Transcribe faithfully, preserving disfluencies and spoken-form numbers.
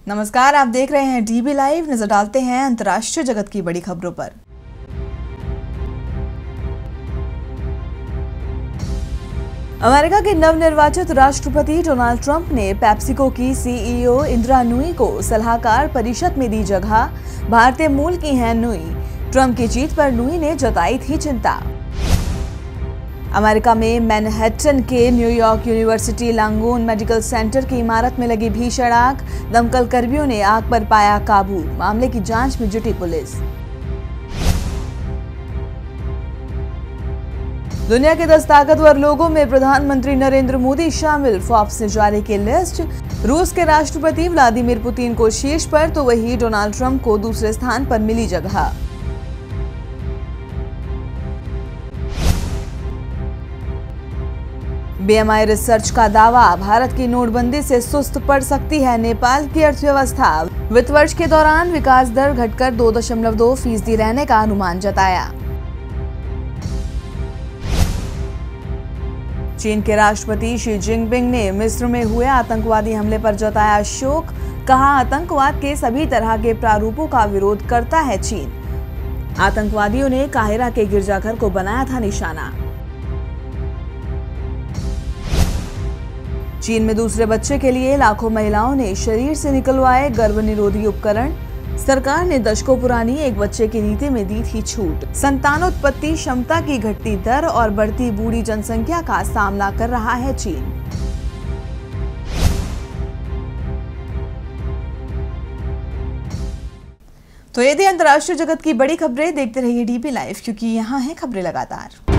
नमस्कार, आप देख रहे हैं डीबी लाइव। नजर डालते हैं अंतर्राष्ट्रीय जगत की बड़ी खबरों पर। अमेरिका के नवनिर्वाचित राष्ट्रपति डोनाल्ड ट्रंप ने पेप्सिको की सीईओ इंदिरा नुई को सलाहकार परिषद में दी जगह। भारतीय मूल की हैं नुई। ट्रंप की जीत पर नुई ने जताई थी चिंता। अमेरिका में मैनहट्टन के New York university Langone medical center की इमारत में लगी भीषण आग। दमकल कर्मियों ने आग पर पाया काबू। मामले की जांच में जुटी पुलिस। दुनिया के दस ताकतवर लोगों में प्रधानमंत्री नरेंद्र मोदी शामिल। फोर्ब्स ने जारी की लिस्ट। रूस के राष्ट्रपति व्लादिमीर पुतिन को शीर्ष पर तो वही डोनाल्ड ट्रंप को दूसरे स्थान पर मिली जगह। बीएमआई रिसर्च का दावा, भारत की नोटबंदी से सुस्त पड़ सकती है नेपाल की अर्थव्यवस्था। वित्त वर्ष के दौरान विकास दर घटकर दो दशमलव दो फीसदी रहने का अनुमान जताया। चीन के राष्ट्रपति शी जिनपिंग ने मिस्र में हुए आतंकवादी हमले पर जताया शोक। कहा, आतंकवाद के सभी तरह के प्रारूपों का विरोध करता है चीन। आतंकवादियों ने काहिरा के गिरजाघर को बनाया था निशाना। चीन में दूसरे बच्चे के लिए लाखों महिलाओं ने शरीर से निकलवाए गर्भ निरोधी उपकरण। सरकार ने दशकों पुरानी एक बच्चे की नीति में दी थी छूट। संतानोत्पत्ति क्षमता की घटती दर और बढ़ती बूढ़ी जनसंख्या का सामना कर रहा है चीन। तो ये थी अंतर्राष्ट्रीय जगत की बड़ी खबरें। देखते रहिए डीबी लाइव, क्योंकि यहाँ है खबरें लगातार।